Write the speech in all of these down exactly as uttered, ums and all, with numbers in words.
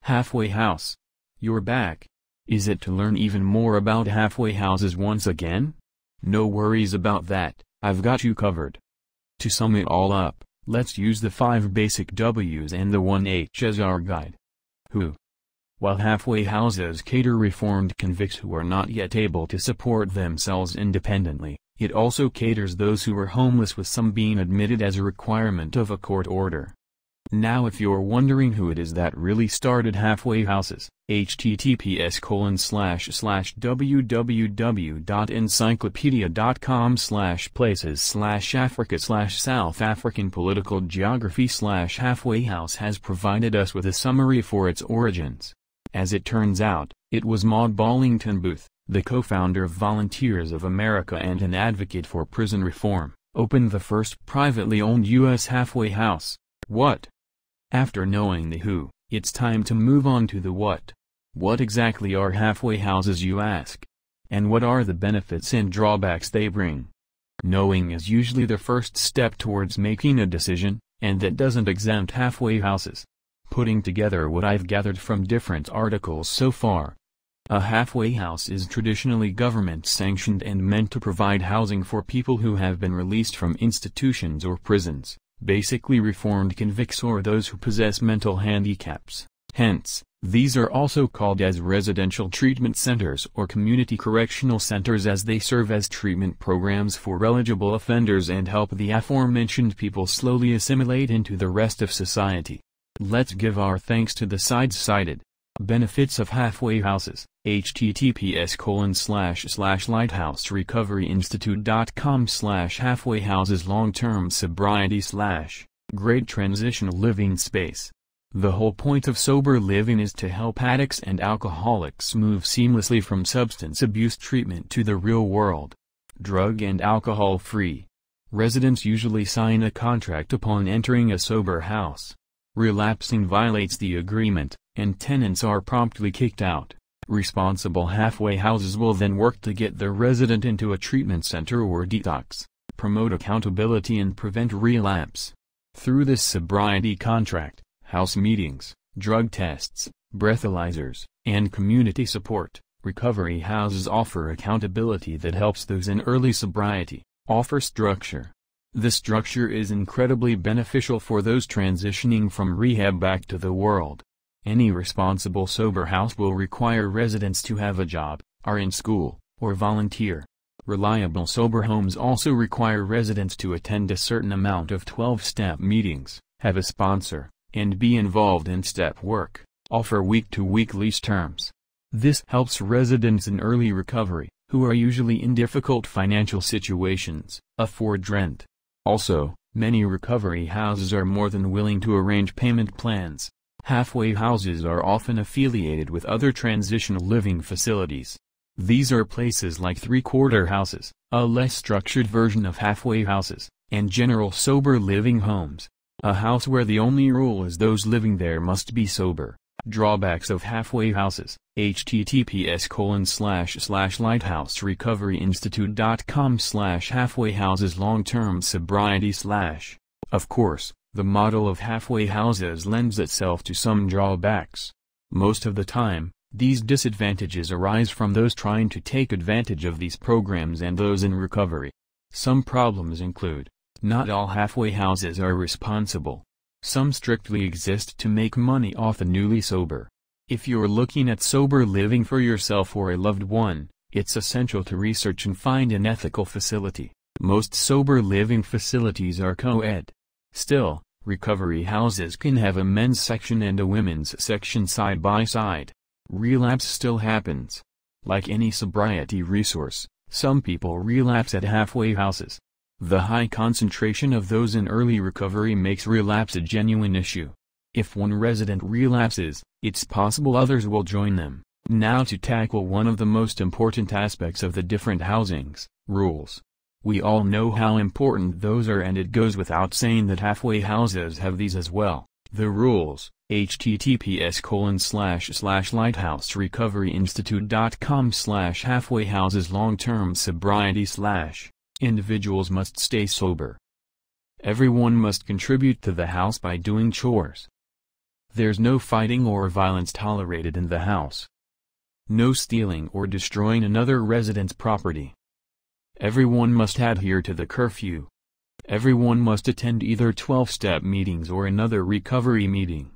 Halfway house. You're back. Is it to learn even more about halfway houses once again? No worries about that, I've got you covered. To sum it all up, let's use the five basic W's and the one H as our guide. Who? While halfway houses cater reformed convicts who are not yet able to support themselves independently, it also caters those who are homeless, with some being admitted as a requirement of a court order. Now if you're wondering who it is that really started halfway houses, https colon slash slash www.encyclopedia.com slash places slash Africa slash South African political geography slash halfway house has provided us with a summary for its origins. As it turns out, it was Maud Ballington Booth, the co-founder of Volunteers of America and an advocate for prison reform, opened the first privately owned U S halfway house. What? After knowing the who, it's time to move on to the what. What exactly are halfway houses, you ask? And what are the benefits and drawbacks they bring? Knowing is usually the first step towards making a decision, and that doesn't exempt halfway houses. Putting together what I've gathered from different articles so far. A halfway house is traditionally government-sanctioned and meant to provide housing for people who have been released from institutions or prisons, basically reformed convicts or those who possess mental handicaps. Hence, these are also called as residential treatment centers or community correctional centers, as they serve as treatment programs for eligible offenders and help the aforementioned people slowly assimilate into the rest of society. Let's give our thanks to the sides cited. Benefits of halfway houses, https colon slash slash lighthouserecoveryinstitute.com slash halfway houses long-term sobriety slash great transitional living space. The whole point of sober living is to help addicts and alcoholics move seamlessly from substance abuse treatment to the real world. Drug and alcohol free. Residents usually sign a contract upon entering a sober house. Relapsing violates the agreement, and tenants are promptly kicked out. Responsible halfway houses will then work to get the resident into a treatment center or detox, promote accountability and prevent relapse. Through this sobriety contract, house meetings, drug tests, breathalyzers, and community support, recovery houses offer accountability that helps those in early sobriety. Offer structure. The structure is incredibly beneficial for those transitioning from rehab back to the world. Any responsible sober house will require residents to have a job, are in school, or volunteer. Reliable sober homes also require residents to attend a certain amount of twelve-step meetings, have a sponsor, and be involved in step work. Offer week-to-week lease terms. This helps residents in early recovery, who are usually in difficult financial situations, afford rent. Also, many recovery houses are more than willing to arrange payment plans. Halfway houses are often affiliated with other transitional living facilities. These are places like three-quarter houses, a less structured version of halfway houses, and general sober living homes. A house where the only rule is those living there must be sober. Drawbacks of halfway houses, https colon slash slash lighthouserecoveryinstitute.com slash halfway houses long-term sobriety slash. Of course, the model of halfway houses lends itself to some drawbacks. Most of the time, these disadvantages arise from those trying to take advantage of these programs and those in recovery. Some problems include: not all halfway houses are responsible. Some strictly exist to make money off the newly sober. If you're looking at sober living for yourself or a loved one, it's essential to research and find an ethical facility. Most sober living facilities are co-ed. Still, recovery houses can have a men's section and a women's section side by side. Relapse still happens. Like any sobriety resource, some people relapse at halfway houses. The high concentration of those in early recovery makes relapse a genuine issue. If one resident relapses, it's possible others will join them. Now to tackle one of the most important aspects of the different housings, rules. We all know how important those are, and it goes without saying that halfway houses have these as well. The rules, https colon slash slash lighthouserecoveryinstitute.com slash halfway houses long-term sobriety slash. Individuals must stay sober. Everyone must contribute to the house by doing chores. There's no fighting or violence tolerated in the house. No stealing or destroying another resident's property. Everyone must adhere to the curfew. Everyone must attend either twelve-step meetings or another recovery meeting.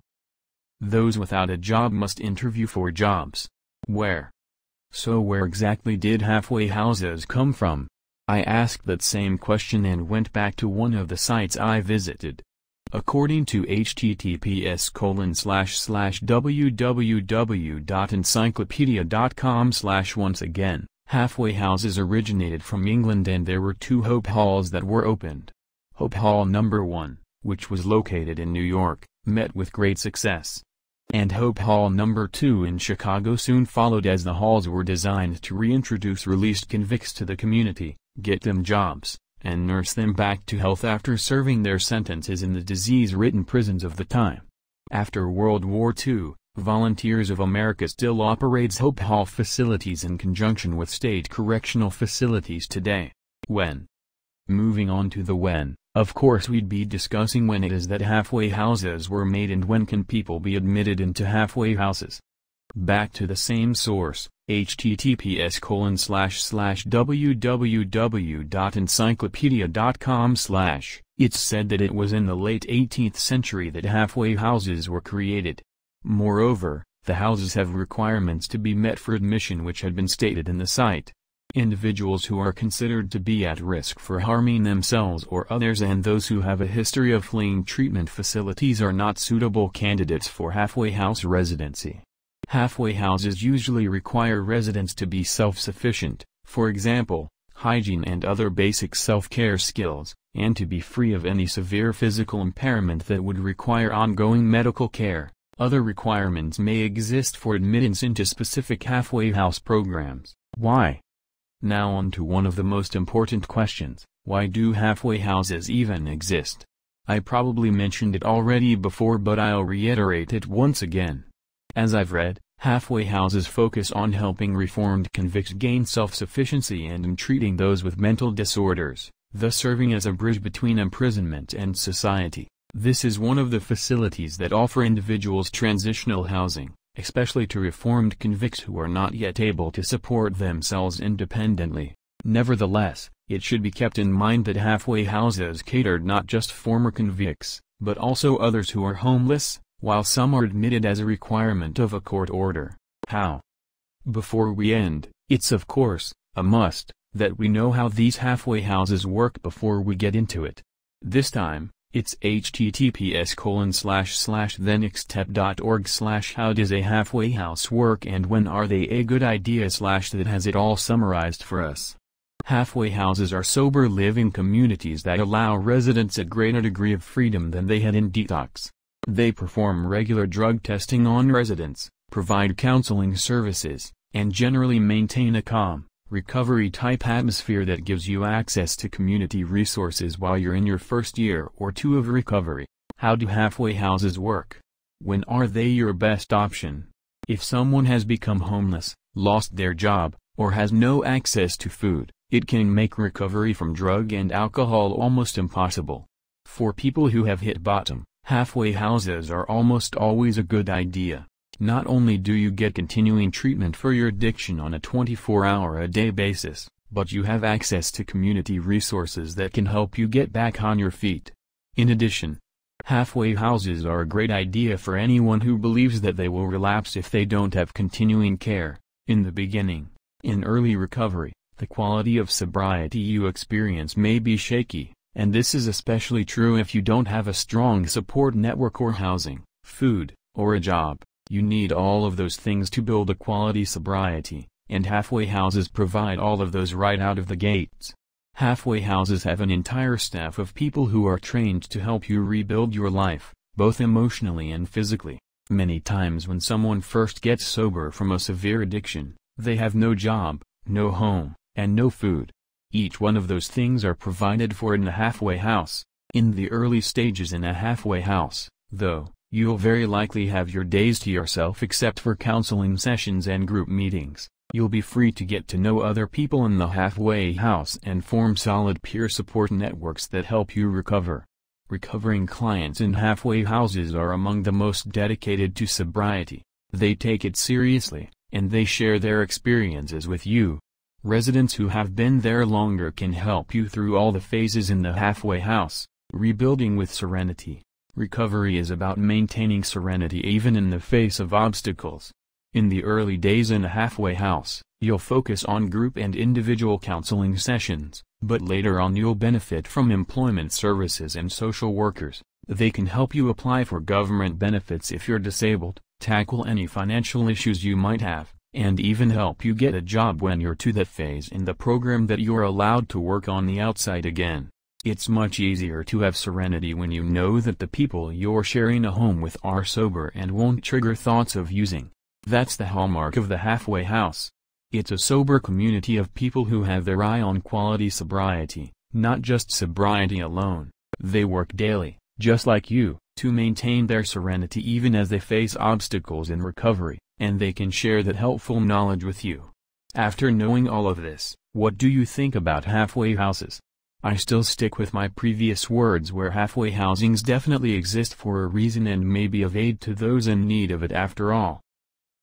Those without a job must interview for jobs. Where? So where exactly did halfway houses come from? I asked that same question and went back to one of the sites I visited. According to H T T P S colon slash slash w w w dot encyclopedia dot com slash once again, halfway houses originated from England and there were two Hope Halls that were opened. Hope Hall number one, which was located in New York, met with great success. And Hope Hall number two in Chicago soon followed, as the halls were designed to reintroduce released convicts to the community, get them jobs, and nurse them back to health after serving their sentences in the disease-ridden prisons of the time. After World War Two, Volunteers of America still operates Hope Hall facilities in conjunction with state correctional facilities today. When? Moving on to the when, of course we'd be discussing when it is that halfway houses were made and when can people be admitted into halfway houses. Back to the same source, H T T P S colon slash slash w w w dot encyclopedia dot com slash. It's said that it was in the late eighteenth century that halfway houses were created. Moreover, the houses have requirements to be met for admission which had been stated in the site. Individuals who are considered to be at risk for harming themselves or others and those who have a history of fleeing treatment facilities are not suitable candidates for halfway house residency. Halfway houses usually require residents to be self-sufficient, for example, hygiene and other basic self-care skills, and to be free of any severe physical impairment that would require ongoing medical care. Other requirements may exist for admittance into specific halfway house programs. Why? Now on to one of the most important questions: why do halfway houses even exist? I probably mentioned it already before, but I'll reiterate it once again. As I've read, halfway houses focus on helping reformed convicts gain self-sufficiency and in treating those with mental disorders, thus serving as a bridge between imprisonment and society. This is one of the facilities that offer individuals transitional housing, especially to reformed convicts who are not yet able to support themselves independently. Nevertheless, it should be kept in mind that halfway houses catered not just former convicts, but also others who are homeless, while some are admitted as a requirement of a court order. How? Before we end, it's of course, a must, that we know how these halfway houses work before we get into it. This time, it's H T T P S colon slash slash thenextstep dot org slash how does a halfway house work and when are they a good idea slash that has it all summarized for us. Halfway houses are sober living communities that allow residents a greater degree of freedom than they had in detox. They perform regular drug testing on residents, provide counseling services, and generally maintain a calm, recovery-type atmosphere that gives you access to community resources while you're in your first year or two of recovery. How do halfway houses work? When are they your best option? If someone has become homeless, lost their job, or has no access to food, it can make recovery from drug and alcohol almost impossible. For people who have hit bottom, halfway houses are almost always a good idea. Not only do you get continuing treatment for your addiction on a twenty-four hour a day basis, but you have access to community resources that can help you get back on your feet. In addition, halfway houses are a great idea for anyone who believes that they will relapse if they don't have continuing care. In the beginning, in early recovery, the quality of sobriety you experience may be shaky, and this is especially true if you don't have a strong support network or housing, food, or a job. You need all of those things to build a quality sobriety, and halfway houses provide all of those right out of the gates. Halfway houses have an entire staff of people who are trained to help you rebuild your life, both emotionally and physically. Many times when someone first gets sober from a severe addiction, they have no job, no home, and no food. Each one of those things are provided for in a halfway house. In the early stages in a halfway house, though, you'll very likely have your days to yourself except for counseling sessions and group meetings. You'll be free to get to know other people in the halfway house and form solid peer support networks that help you recover. Recovering clients in halfway houses are among the most dedicated to sobriety. They take it seriously, and they share their experiences with you. Residents who have been there longer can help you through all the phases in the halfway house. Rebuilding with serenity. Recovery is about maintaining serenity even in the face of obstacles. In the early days in a halfway house, you'll focus on group and individual counseling sessions, but later on you'll benefit from employment services and social workers. They can help you apply for government benefits if you're disabled, tackle any financial issues you might have, and even help you get a job when you're to that phase in the program that you're allowed to work on the outside again. It's much easier to have serenity when you know that the people you're sharing a home with are sober and won't trigger thoughts of using. That's the hallmark of the halfway house. It's a sober community of people who have their eye on quality sobriety, not just sobriety alone. They work daily, just like you, to maintain their serenity even as they face obstacles in recovery, and they can share that helpful knowledge with you. After knowing all of this, what do you think about halfway houses? I still stick with my previous words where halfway housings definitely exist for a reason and may be of aid to those in need of it after all.